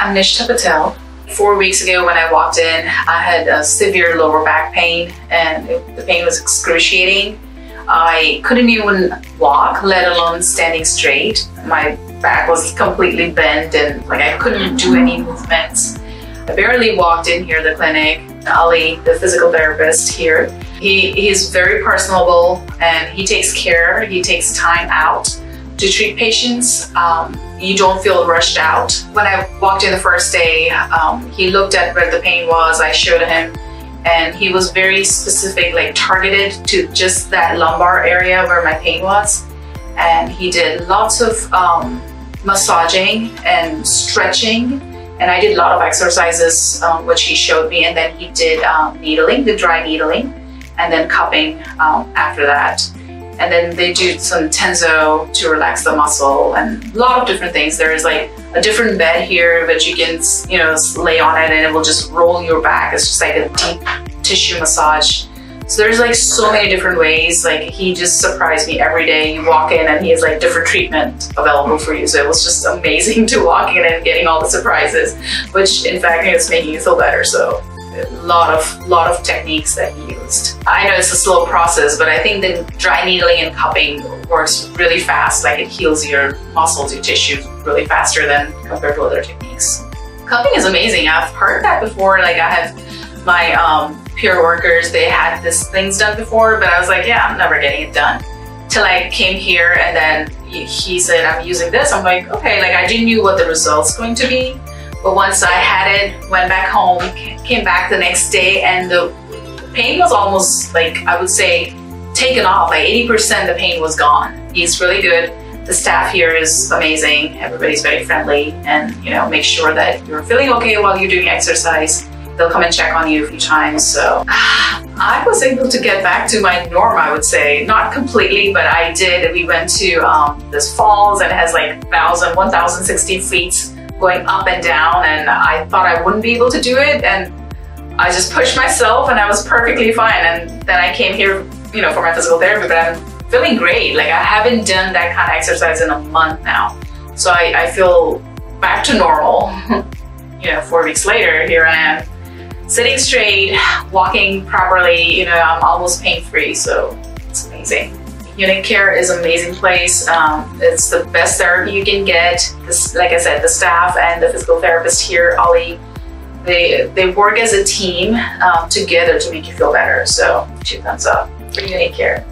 I'm Nishtha Patel. 4 weeks ago when I walked in, I had a severe lower back pain and the pain was excruciating. I couldn't even walk, let alone standing straight. My back was completely bent and I couldn't do any movements. I barely walked in here, the clinic. Ali, the physical therapist here, he's very personable and he takes care, he takes time out to treat patients. You don't feel rushed out. When I walked in the first day, he looked at where the pain was, I showed him, and he was very specific, targeted to just that lumbar area where my pain was. And he did lots of massaging and stretching, and I did a lot of exercises, which he showed me, and then he did needling, the dry needling, and then cupping after that. And then they do some tenso to relax the muscle and a lot of different things. There is a different bed here, but you can, lay on it and it will just roll your back. It's just a deep tissue massage. So there's so many different ways. He just surprised me every day. You walk in and he has different treatment available for you. So it was just amazing to walk in and getting all the surprises, which in fact is making you feel better. So a lot of techniques that he used. I know it's a slow process, but I think the dry needling and cupping works really fast. It heals your muscles, your tissues really faster than compared to other techniques. Cupping is amazing. I've heard that before. I have my peer workers, they had these things done before, but I was yeah, I'm never getting it done. Till I came here and then he said, I'm using this. I'm okay, I didn't know what the result's going to be. But once I had it, went back home, came back the next day, and the pain was almost I would say taken off. 80% the pain was gone. He's really good. The staff here is amazing. Everybody's very friendly and make sure that you're feeling okay while you're doing exercise. They'll come and check on you a few times. So I was able to get back to my norm, I would say. Not completely, but I did. We went to this falls and it has 1,060 feet going up and down, and I thought I wouldn't be able to do it, and I just pushed myself and I was perfectly fine. And then I came here, for my physical therapy, but I'm feeling great. I haven't done that kind of exercise in a month now. So I feel back to normal. 4 weeks later, here I am, sitting straight, walking properly, I'm almost pain-free, so it's amazing. Unit Care is an amazing place. It's the best therapy you can get. Like I said, the staff and the physical therapist here, Ali, they work as a team together to make you feel better. So 2 thumbs up for Unit Care.